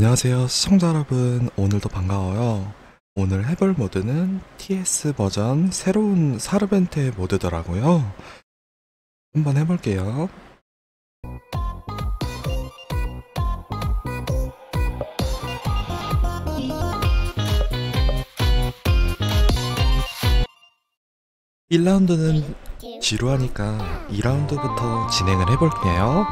안녕하세요 시청자 여러분, 오늘도 반가워요. 오늘 해볼 모드는 TS 버전 새로운 사르벤테 모드더라고요. 한번 해볼게요. (1라운드는) 지루하니까 (2라운드부터) 진행을 해볼게요.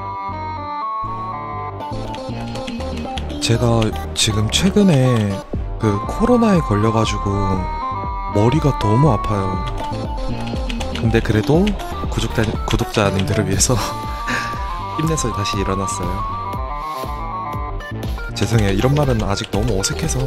제가 지금 최근에 그 코로나에 걸려가지고 머리가 너무 아파요. 근데 그래도 구독자님들을 위해서 힘내서 다시 일어났어요. 죄송해요, 이런 말은 아직 너무 어색해서.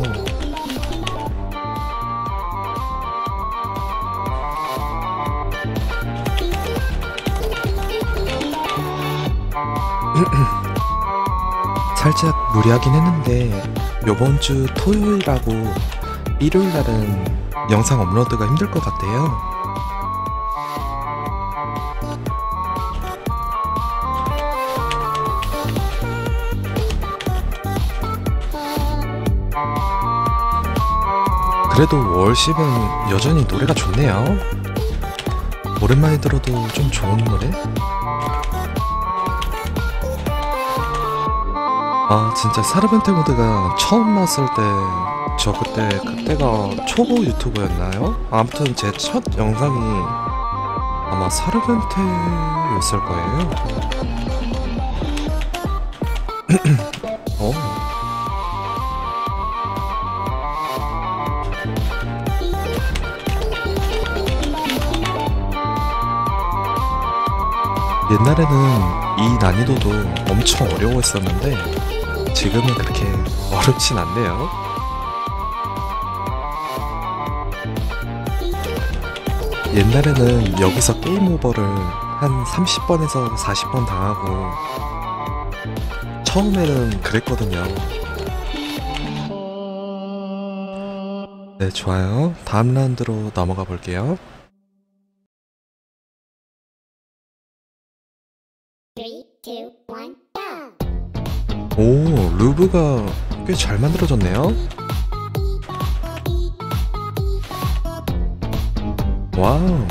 살짝 무리하긴 했는데 요번주 토요일하고 일요일날은 영상 업로드가 힘들 것 같아요. 그래도 월십은 여전히 노래가 좋네요. 오랜만에 들어도 좀 좋은 노래? 아, 진짜 사르벤테 모드가 처음 나왔을 때 그때가 초보 유튜버였나요? 아무튼 제 첫 영상이 아마 사르벤테였을 거예요. 옛날에는 이 난이도도 엄청 어려워했었는데 지금은 그렇게 어렵진 않네요. 옛날에는 여기서 게임 오버를 한 30번에서 40번 당하고 처음에는 그랬거든요. 네, 좋아요. 다음 라운드로 넘어가 볼게요. 오, 루브가 꽤 잘 만들어졌네요. 와우.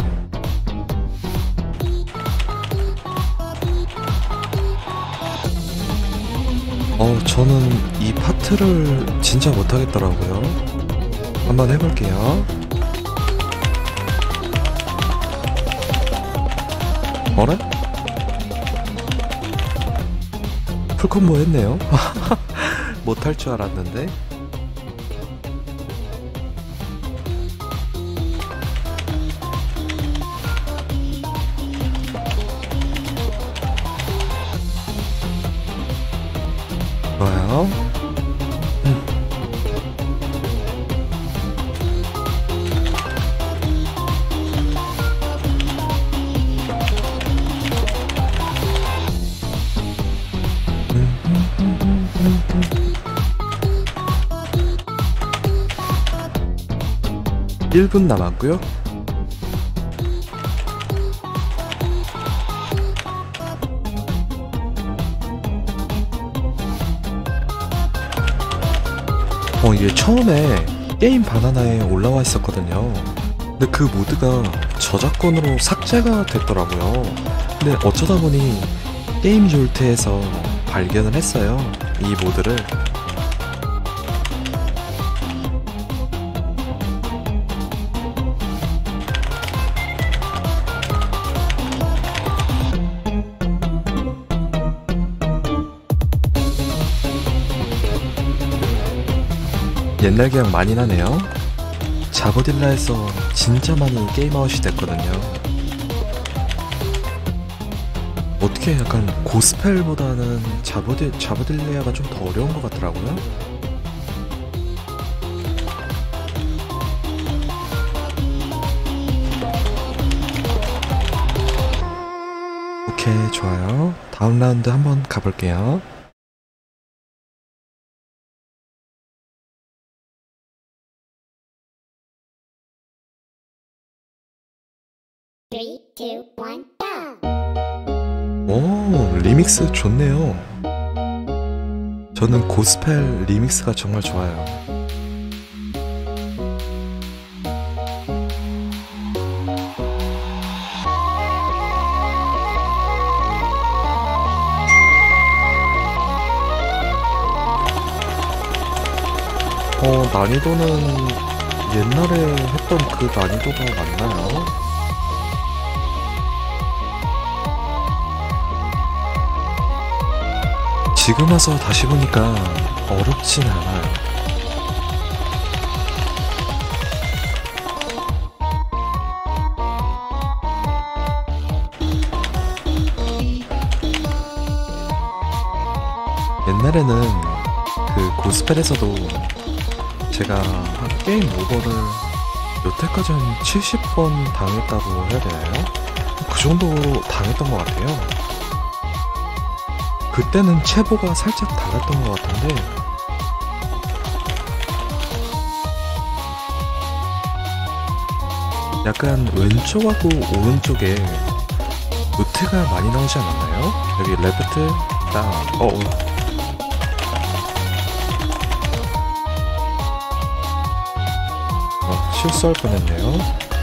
저는 이 파트를 진짜 못하겠더라고요. 한번 해볼게요. 어라? 풀콤보 했네요. 못할 줄 알았는데. 좋아요. 1분 남았고요. 이게 처음에 게임 바나나에 올라와 있었거든요. 근데 그 모드가 저작권으로 삭제가 됐더라고요. 근데 어쩌다 보니 게임 졸트에서 발견을 했어요, 이 모드를. 옛날 기억 많이 나네요. 자보딜라에서 진짜 많이 게임아웃이 됐거든요. 어떻게 약간 고스펠보다는 자보딜레아가 좀 더 어려운 것 같더라고요. 오케이, 좋아요. 다음 라운드 한번 가볼게요. 오, 리믹스 좋네요. 저는 고스펠 리믹스가 정말 좋아요. 난이도는 옛날에 했던 그 난이도가 맞나요? 지금 와서 다시 보니까 어렵진 않아요. 옛날에는 그 고스펠에서도 제가 한 게임 오버를 여태까지 한 70번 당했다고 해야 되나요? 그 정도로 당했던 것 같아요. 그때는 체보가 살짝 달랐던 것 같은데 약간 왼쪽하고 오른쪽에 노트가 많이 나오지 않았나요? 여기 레프트, 다운, 실수할 뻔했네요.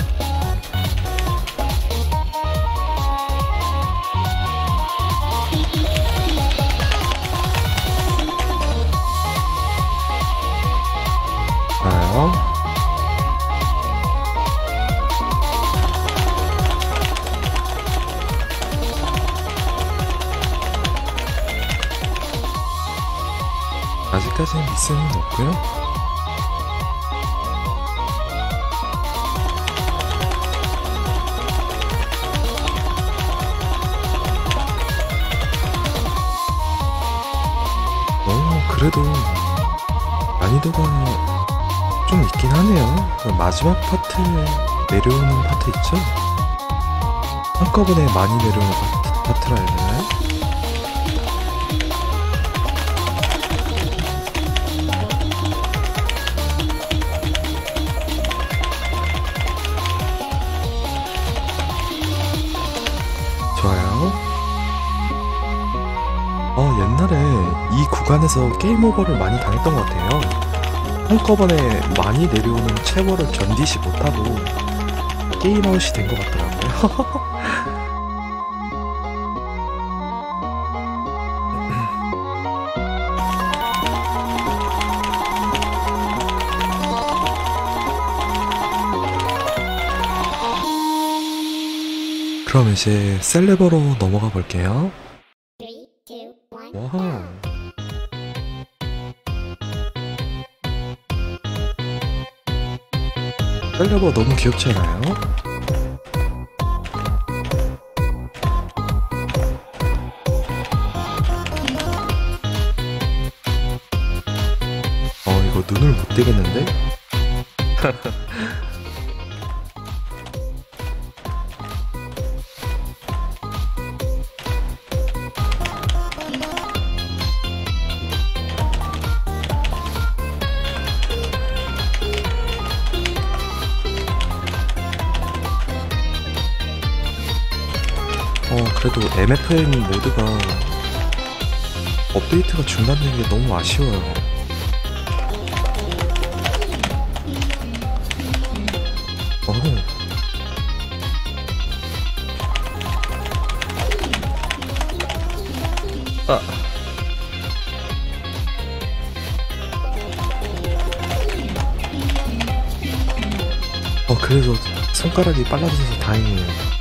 좋아요. 아직까지는 미스는 없고요. 그래도 난이도가 좀 있긴 하네요. 마지막 파트에 내려오는 파트 있죠? 한꺼번에 많이 내려오는 파트라 해야 되나요? 좋아요. 옛날에 이 구간에서 게임 오버를 많이 당했던 것 같아요. 한꺼번에 많이 내려오는 체벌을 견디지 못하고 게임 아웃이 된 것 같더라고요. 그럼 이제 셀레버로 넘어가 볼게요. 와우. 셀레버 너무 귀엽지 않아요? 이거 눈을 못 떼겠는데? 그래도 MFM 모드가 업데이트가 중단된 게 너무 아쉬워요. 그래도 손가락이 빨라져서 다행이에요.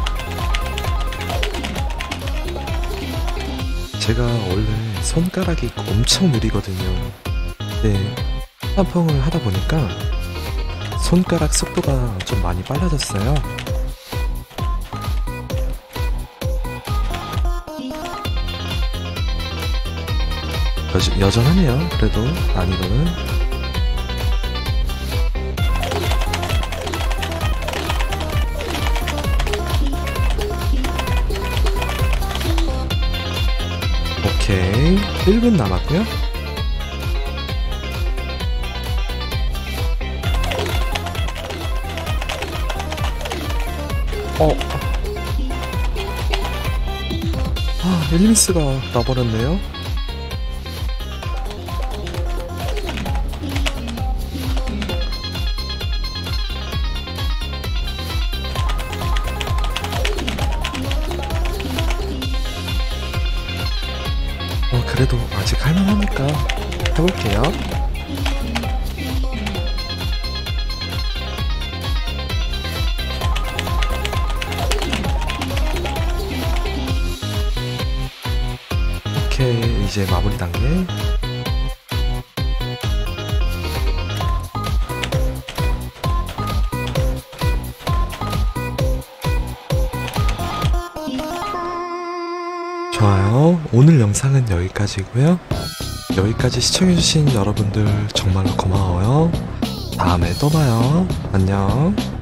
제가 원래 손가락이 엄청 느리거든요. 근데 한펑을 하다 보니까 손가락 속도가 좀 많이 빨라졌어요. 여전하네요. 그래도 난이도는. 오케이, 1분 남았고요. 엘리미스가 나버렸네요. 그래도 아직 할만하니까 해볼게요. 오케이, 이제 마무리 단계. 좋아요. 오늘 영상은 여기까지고요. 여기까지 시청해주신 여러분들 정말로 고마워요. 다음에 또 봐요. 안녕.